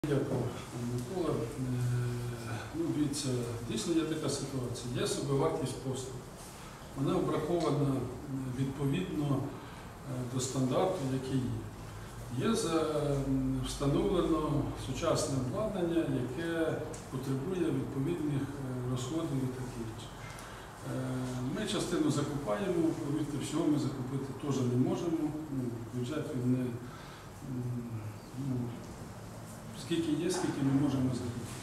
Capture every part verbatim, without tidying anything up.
Дякую, Микола. Ну, дивіться, дійсно є така ситуація. Є собівартість послуг. Вона обрахована відповідно до стандарту, який є. Є встановлено сучасне обладнання, яке потребує відповідних розходів і таке інше. Ми частину закупаємо, повірте, всього ми закупити теж не можемо. Бюджет він не... Ну, скільки є, скільки ми можемо закупити.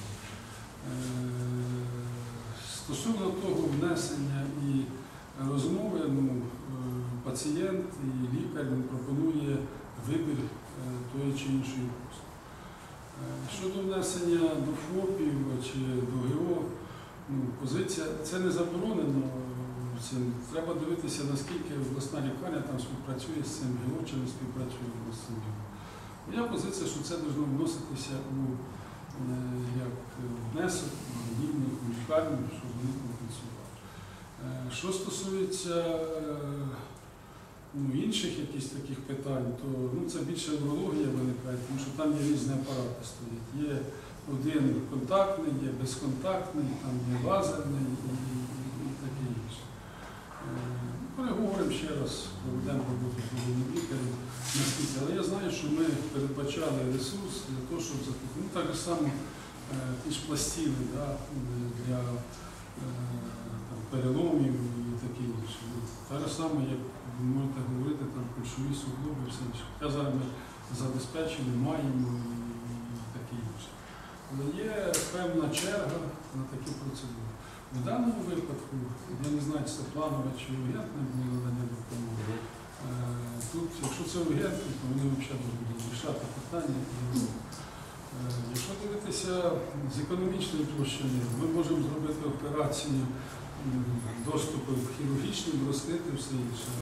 Стосовно того внесення і розмови, ну, пацієнт і лікар він пропонує вибір тої чи іншої послуги. Щодо внесення до ФОПів чи до ГО, ну, позиція, це не заборонено. Треба дивитися, наскільки обласна лікарня там співпрацює з цим ГО чи не співпрацює з цим ГО. Моя позиція, що це повинно вноситися у як внесок у лікарню, щоб вони компенсували. Що стосується ну, інших якісь таких питань, то ну, це більше урологія виникає, тому що там є різні апарати стоять. Є один контактний, є безконтактний, там є лазерний і, і, і таке інше. Переговоримо ще раз, проведемо роботу з головним лікарем. Але я знаю, що ми передбачали ресурс для того, щоб закупити. Ну, так само ті ж пластини, да, для там, переломів і таке інше. Так само, як ви можете говорити, там кульшові суглоби і все інше. Хоча зараз ми забезпечені, маємо і, і таке інше. Але є певна черга на такі процедури. В даному випадку, я не знаю, чи це планове чи ургентне було надання допомоги. Тут, якщо це ургентне, то вони взагалі будуть рішати питання. Якщо дивитися з економічної площини, ми можемо зробити операцію доступу хірургічним, розкрити все інше.